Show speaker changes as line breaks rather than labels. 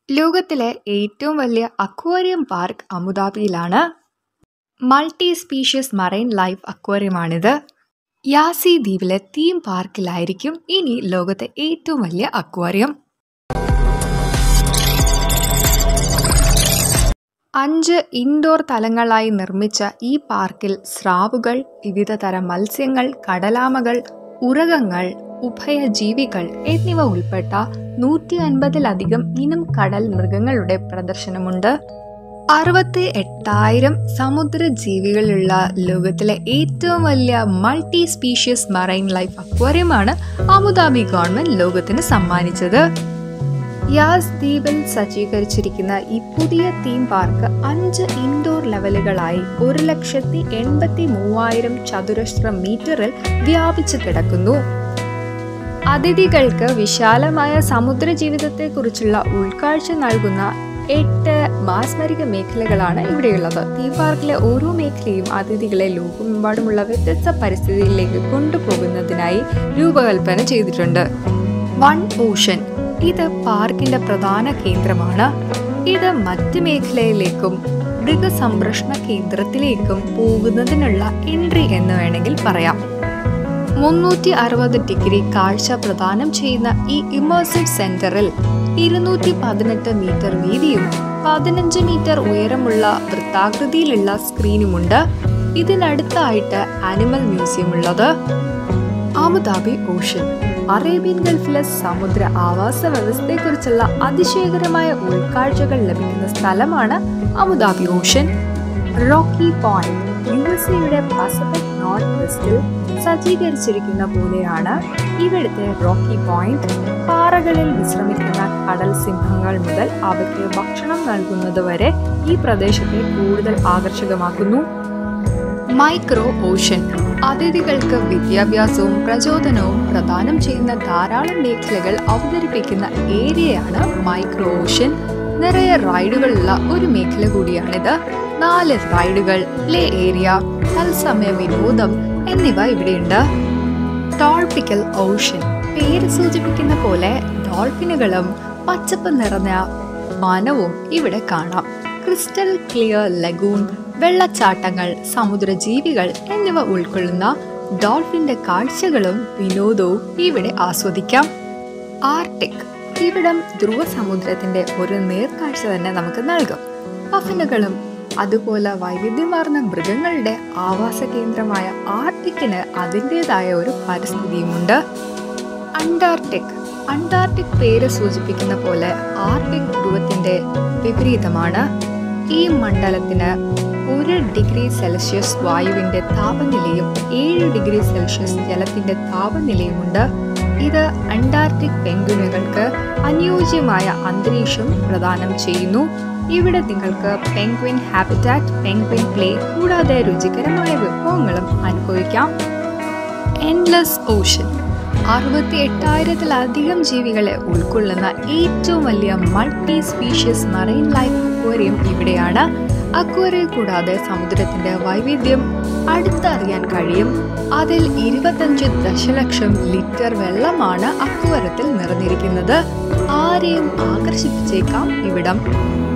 ലോകത്തിലെ ഏറ്റവും വലിയ അക്വേറിയം പാർക്ക് അബുദാബിയിലാണ്. മൾട്ടി സ്പീഷ്യസ് മറൈൻ ലൈഫ് അക്വേറിയമാണിത്. യാസി ദ്വീപിലെ തീം പാർക്കിലായിരിക്കും ഇനി ലോകത്തെ ഏറ്റവും വലിയ അക്വേറിയം. 5 ഇൻഡോർ തലങ്ങളായി നിർമ്മിച്ച ഈ പാർക്കിൽ സ്രാവുകൾ, വിവിധ തരം മത്സ്യങ്ങൾ, കടലാമകൾ, ഉരഗങ്ങൾ, ഉഭയജീവികൾ എന്നിവ ഉൾപ്പെട്ട 150-ലധികം ഇനം കടൽ മൃഗങ്ങളുടെ പ്രദർശനമുണ്ട്. 68,000 സമുദ്രജീവികളുള്ള ലോകത്തിലെ ഏറ്റവും വലിയ മൾട്ടി സ്പീഷ്യസ് മറൈൻ ലൈഫ് അക്വേറിയമാണ് അബുദാബി ഗവൺമെന്റ് ലോകത്തിന് സമ്മാനിച്ചത്. യാസ് ദ്വീപിൽ സജ്ജീകരിച്ചിരിക്കുന്ന ഈ പുതിയ തീം പാർക്ക് 5 ഇൻഡോർ ലെവലുകളായി 1,83,000 ചതുരശ്ര മീറ്ററിൽ വ്യാപിച്ചു കിടക്കുന്നു. അതിഥികൾക്ക് വിശാലമായ സമുദ്ര ജീവിതത്തെക്കുറിച്ചുള്ള ഉൾക്കാഴ്ച നൽകുന്ന 8 മാസ്മരിക മേഖലകളാണ് ഇവിടെയുള്ളത്. തീം പാർക്കിലെ ഓരോ മേഖലയും അതിഥികളെ ലോകമെമ്പാടുമുള്ള വ്യത്യസ്ത പരിസ്ഥിതിയിലേക്ക് കൊണ്ടുപോകുന്നതിനായി രൂപകൽപ്പന ചെയ്തിട്ടുണ്ട്. വൺ ഓഷൻ ഇത് പാർക്കിന്റെ പ്രധാന കേന്ദ്രമാണ്. ഇത് മറ്റ് മേഖലയിലേക്കും മൃഗസംരക്ഷണ കേന്ദ്രത്തിലേക്കും പോകുന്നതിനുള്ള എൻട്രി എന്ന് വേണമെങ്കിൽ പറയാം. 360 ഡിഗ്രി കാഴ്ച പ്രദാനം ചെയ്യുന്ന ഈ ഇമേഴ്സീവ് സെന്ററിൽ 218 മീറ്റർ വീതിയും 15 മീറ്റർ ഉയരമുള്ള വൃത്താകൃതിയിലുള്ള സ്ക്രീനുമുണ്ട്. ഇതിനടുത്തായിട്ട് ആനിമൽ മ്യൂസിയം ഉള്ളത്. അബുദാബി ഓഷൻ അറേബ്യൻ ഗൾഫിലെ സമുദ്ര ആവാസ വ്യവസ്ഥയെക്കുറിച്ചുള്ള അതിശയകരമായ ഉൾക്കാഴ്ചകൾ ലഭിക്കുന്ന സ്ഥലമാണ് Abu Dhabi ocean. Rocky Point USA Pacific North വെസ്റ്റിൽ സജ്ജീകരിച്ചിരിക്കുന്ന പോലെയാണ് ഇവിടുത്തെ റോക്കി പോയിന്റ്. പാറകളിൽ വിശ്രമിക്കുന്ന കടൽ സിംഹങ്ങൾ മുതൽ അവയ്ക്ക് ഭക്ഷണം നൽകുന്നത് വരെ ഈ പ്രദേശത്തെ കൂടുതൽ ആകർഷകമാക്കുന്നു. മൈക്രോ ഓഷൻ അതിഥികൾക്ക് വിദ്യാഭ്യാസവും പ്രചോദനവും പ്രദാനം ചെയ്യുന്ന ധാരാളം മേഖലകൾ അവതരിപ്പിക്കുന്ന ഏരിയയാണ് മൈക്രോ ഓഷൻ. നിറയെ റൈഡുകളുള്ള ഒരു മേഖല കൂടിയാണിത്. 4 റൈഡുകൾ, പ്ലേ ഏരിയ, തത്സമയ വിനോദം എന്നിവ ഇവിടെയുണ്ട്. ടോൾപിക്കൽ ഓഷൻ പേര് സൂചിപ്പിക്കുന്ന പോലെ ഡോൾഫിനുകളും പച്ചപ്പ് നിറഞ്ഞ വനവും ഇവിടെ കാണാം. ക്രിസ്റ്റൽ ക്ലിയർ ലഗൂൺ, വെള്ളച്ചാട്ടങ്ങൾ, സമുദ്രജീവികൾ എന്നിവ ഉൾക്കൊള്ളുന്ന ഡോൾഫിന്റെ കാഴ്ചകളും വിനോദവും ഇവിടെ ആസ്വദിക്കാം. ആർട്ടിക് ഇവിടം ധ്രുവ സമുദ്രത്തിന്റെ ഒരു നേർക്കാഴ്ച തന്നെ നമുക്ക് നൽകും. പഫനുകളും അതുപോലെ വൈവിധ്യമാർന്ന മൃഗങ്ങളുടെ ആവാസ കേന്ദ്രമായ ആർട്ടിക്കിന് അതിൻ്റെതായ ഒരു പരിസ്ഥിതിയുമുണ്ട്. അന്റാർട്ടിക് പേര് സൂചിപ്പിക്കുന്ന പോലെ ആർട്ടിക് ധ്രുവത്തിന്റെ വിപരീതമാണ്. ഈ മണ്ഡലത്തിന് 1 ഡിഗ്രി സെൽഷ്യസ് വായുവിന്റെ താപനിലയും 7 ഡിഗ്രി സെൽഷ്യസ് ജലത്തിന്റെ താപനിലയുമുണ്ട്. ഇത് അന്റാർട്ടിക് പെൻഗ്വിനുകൾക്ക് അനുയോജ്യമായ അന്തരീക്ഷം പ്രദാനം ചെയ്യുന്നു. ഇവിടെ നിങ്ങൾക്ക് പെൻഗ്വിൻ ഹാബിറ്റാറ്റ്, പെൻഗ്വിൻ പ്ലേ കൂടാതെ രുചികരമായ വിഭവങ്ങളും അനുഭവിക്കാം. എൻഡ്ലെസ് ഓഷൻ 68,000-ലധികം ജീവികളെ ഉൾക്കൊള്ളുന്ന ഏറ്റവും വലിയ multi species marine life aquarium ഇവിടെയാണ്. അക്വേറിയം കൂടാതെ സമുദ്രത്തിന്റെ വൈവിധ്യം അടുത്തറിയാൻ കഴിയും. അതിൽ 25 ദശലക്ഷം ലിറ്റർ വെള്ളമാണ് അക്വേറിയത്തിൽ നിറഞ്ഞിരിക്കുന്നത്. ആരെയും ആകർഷിപ്പിച്ചേക്കാം ഇവിടം.